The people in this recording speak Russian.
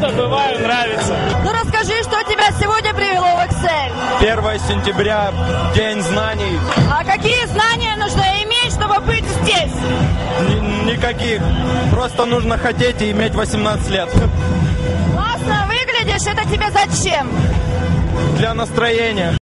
часто бываю, нравится. Ну расскажи, что тебя сегодня привело в Excel? 1 сентября, День знаний. А какие знания нужно иметь, чтобы быть здесь? Никаких. Просто нужно хотеть и иметь 18 лет. Классно выглядишь, это тебе зачем? Для настроения.